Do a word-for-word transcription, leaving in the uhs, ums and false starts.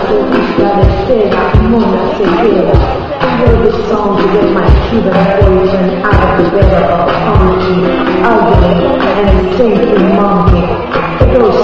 autopista leggera, mona severa. I wrote this song to get my Cuban boyfriend out of the weather of poverty, ugly, and a stinking monkey. Those